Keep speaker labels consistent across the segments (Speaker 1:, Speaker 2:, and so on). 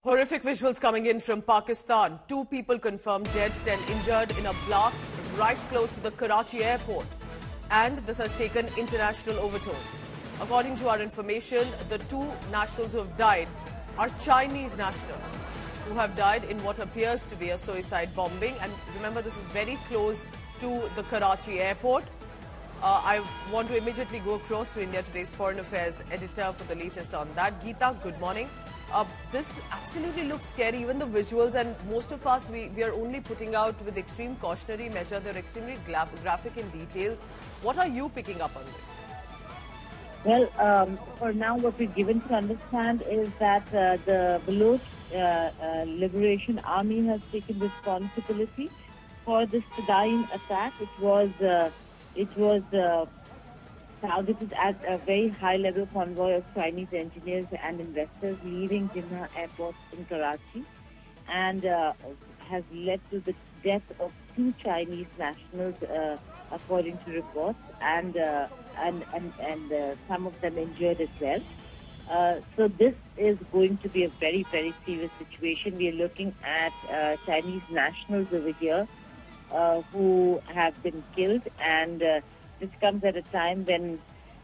Speaker 1: Horrific visuals coming in from Pakistan. 2 people confirmed dead, 10 injured in a blast right close to the Karachi airport. And this has taken international overtones. According to our information, the 2 nationals who have died are Chinese nationals who have died in what appears to be a suicide bombing. And remember, this is very close to the Karachi airport. I want to immediately go across to India Today's Foreign Affairs editor for the latest on that. Geeta, good morning. This absolutely looks scary, even the visuals, and most of us, we are only putting out with extreme cautionary measure. They're extremely graphic in details. What are you picking up on this?
Speaker 2: Well, for now, what we're given to understand is that the Baloch Liberation Army has taken responsibility for this Fadain attack. It was targeted at a very high-level convoy of Chinese engineers and investors leaving Jinnah Airport in Karachi, and has led to the death of 2 Chinese nationals, according to reports, and some of them injured as well. So this is going to be a very, very serious situation. We are looking at Chinese nationals over here who have been killed, and this comes at a time when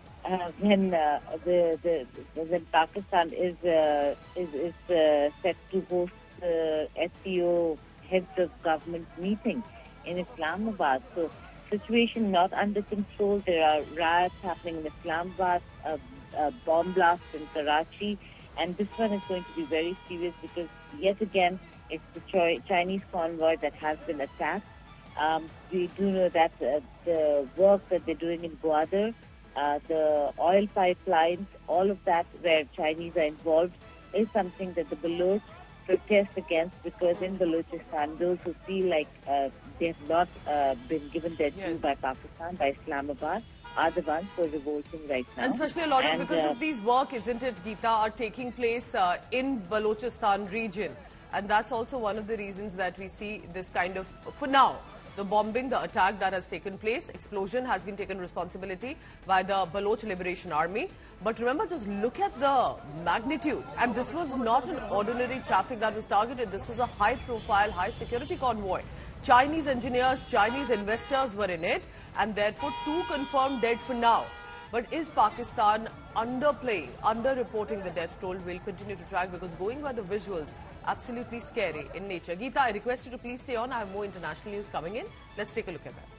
Speaker 2: Pakistan is set to host the SCO heads of government meeting in Islamabad. So situation not under control. There are riots happening in Islamabad, a bomb blast in Karachi, and this one is going to be very serious because yet again it's the Chinese convoy that has been attacked. We do know that the work that they're doing in Gwadar, the oil pipelines, all of that where Chinese are involved is something that the Baloch protest against, because in Balochistan, those who feel like they have not been given their due by Pakistan, by Islamabad, are the ones who are revolting right now.
Speaker 1: And especially a lot of, because of these work, isn't it, Geeta, are taking place in Balochistan region. And that's also one of the reasons that we see this kind of, for now, the bombing, the attack that has taken place, explosion has been taken responsibility by the Baloch Liberation Army. But remember, just look at the magnitude. And this was not an ordinary traffic that was targeted. This was a high-profile, high-security convoy. Chinese engineers, Chinese investors were in it, and therefore 2 confirmed dead for now. But is Pakistan underplaying, under-reporting the death toll? We'll continue to track, because going by the visuals, absolutely scary in nature. Geeta, I request you to please stay on. I have more international news coming in. Let's take a look at that.